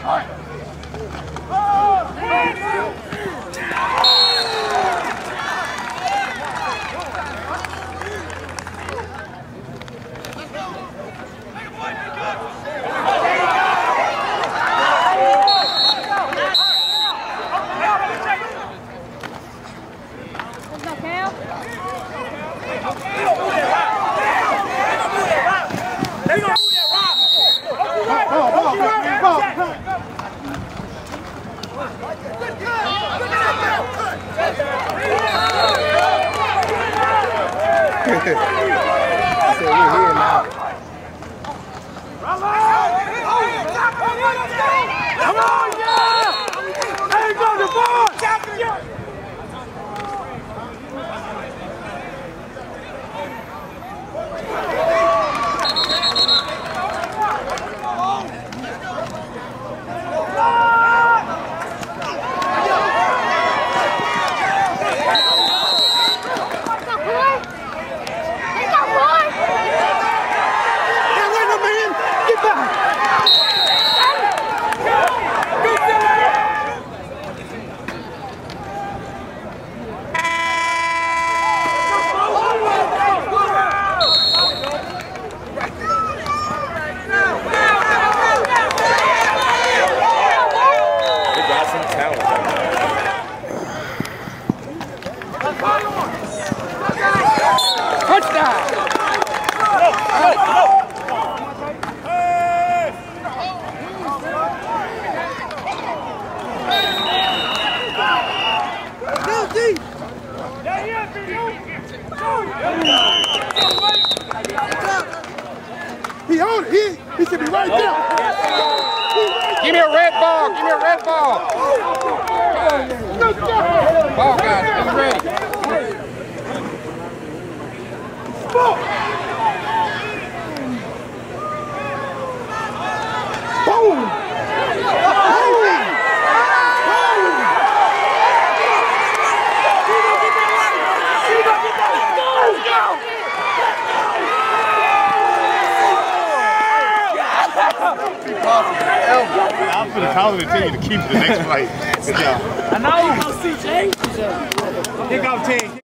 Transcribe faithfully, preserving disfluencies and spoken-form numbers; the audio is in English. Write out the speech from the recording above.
He on it. He, he should be right there. Give me a red ball. Give me a red ball. Ball, guys. Be ready. Boom. I'm for the college to tell you to keep the next flight. I know. C J. Pick up T.